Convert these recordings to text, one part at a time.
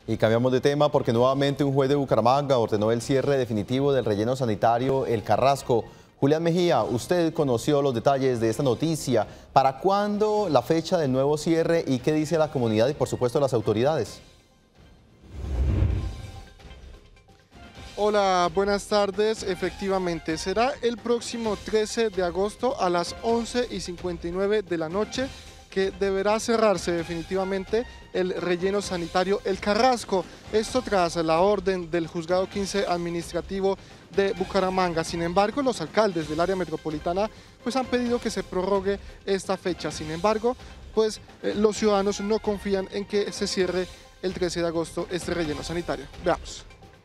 Y cambiamos de tema porque nuevamente un juez de Bucaramanga ordenó el cierre definitivo del relleno sanitario El Carrasco. Julián Mejía, usted conoció los detalles de esta noticia. ¿Para cuándo la fecha del nuevo cierre y qué dice la comunidad y por supuesto las autoridades? Hola, buenas tardes. Efectivamente, será el próximo 13 de agosto a las 11:59 de la noche que deberá cerrarse definitivamente el relleno sanitario El Carrasco. Esto tras la orden del Juzgado 15 Administrativo de Bucaramanga. Sin embargo, los alcaldes del área metropolitana han pedido que se prorrogue esta fecha. Sin embargo, los ciudadanos no confían en que se cierre el 13 de agosto este relleno sanitario. Veamos.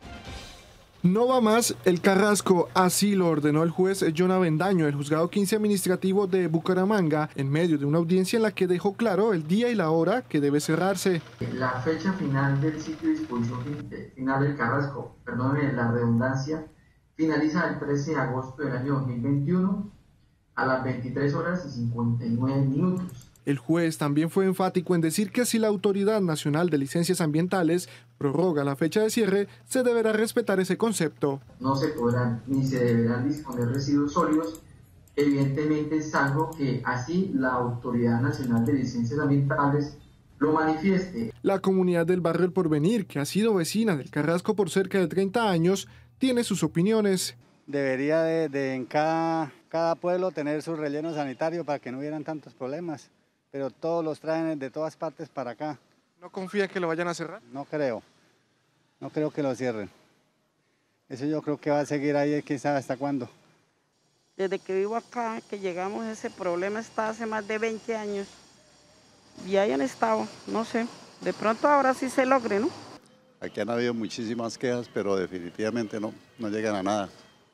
No va más El Carrasco, así lo ordenó el juez John Avendaño del Juzgado 15 Administrativo de Bucaramanga, en medio de una audiencia en la que dejó claro el día y la hora que debe cerrarse. La fecha final del sitio de disposición final del Carrasco, perdónenme la redundancia, finaliza el 13 de agosto del año 2021 a las 23 horas y 59 minutos. El juez también fue enfático en decir que si la Autoridad Nacional de Licencias Ambientales prorroga la fecha de cierre, se deberá respetar ese concepto. No se podrán ni se deberán disponer residuos sólidos, evidentemente salvo que así la Autoridad Nacional de Licencias Ambientales lo manifieste. La comunidad del barrio El Porvenir, que ha sido vecina del Carrasco por cerca de 30 años, tiene sus opiniones. Debería de en cada pueblo tener su relleno sanitario para que no hubieran tantos problemas. Pero todos los traen de todas partes para acá. ¿No confía que lo vayan a cerrar? No creo que lo cierren. Eso yo creo que va a seguir ahí, quién sabe hasta cuándo. Desde que vivo acá, que llegamos, ese problema está hace más de 20 años. Y ahí han estado, no sé, de pronto ahora sí se logre, ¿no? Aquí han habido muchísimas quejas, pero definitivamente no llegan a nada.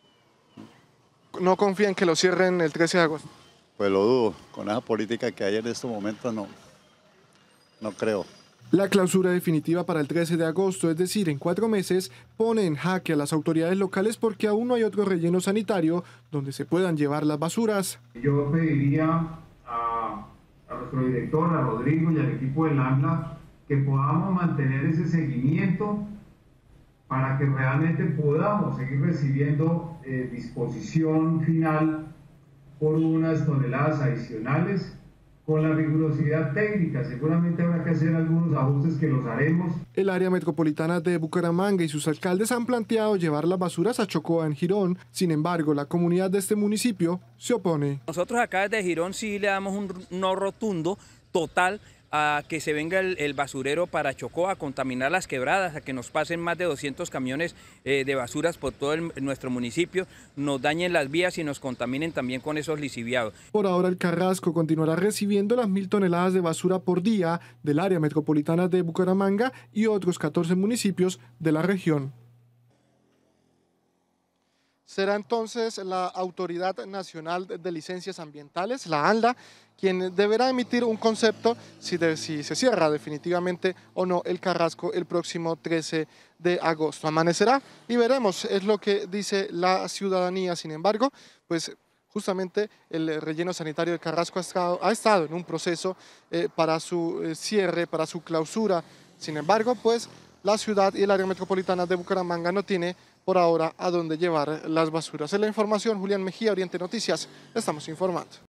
¿No confían que lo cierren el 13 de agosto? Pues lo dudo, con esa política que hay en estos momentos no creo. La clausura definitiva para el 13 de agosto, es decir, en 4 meses, pone en jaque a las autoridades locales porque aún no hay otro relleno sanitario donde se puedan llevar las basuras. Yo pediría a nuestro director, a Rodrigo y al equipo del ANLA, que podamos mantener ese seguimiento para que realmente podamos seguir recibiendo disposición final por unas toneladas adicionales con la rigurosidad técnica. Seguramente habrá que hacer algunos ajustes que los haremos. El área metropolitana de Bucaramanga y sus alcaldes han planteado llevar las basuras a Chocoa en Girón. Sin embargo, la comunidad de este municipio se opone. Nosotros acá desde Girón sí le damos un no rotundo, total, a que se venga el basurero para Chocoa a contaminar las quebradas, a que nos pasen más de 200 camiones de basuras por todo nuestro municipio, nos dañen las vías y nos contaminen también con esos lixiviados. Por ahora el Carrasco continuará recibiendo las 1000 toneladas de basura por día del área metropolitana de Bucaramanga y otros 14 municipios de la región. Será entonces la Autoridad Nacional de Licencias Ambientales, la ANLA, quien deberá emitir un concepto si se cierra definitivamente o no el Carrasco el próximo 13 de agosto. Amanecerá y veremos, es lo que dice la ciudadanía. Sin embargo, justamente el relleno sanitario del Carrasco ha estado en un proceso para su cierre, para su clausura. Sin embargo, la ciudad y el área metropolitana de Bucaramanga no tiene por ahora a dónde llevar las basuras. En la información, Julián Mejía, Oriente Noticias, estamos informando.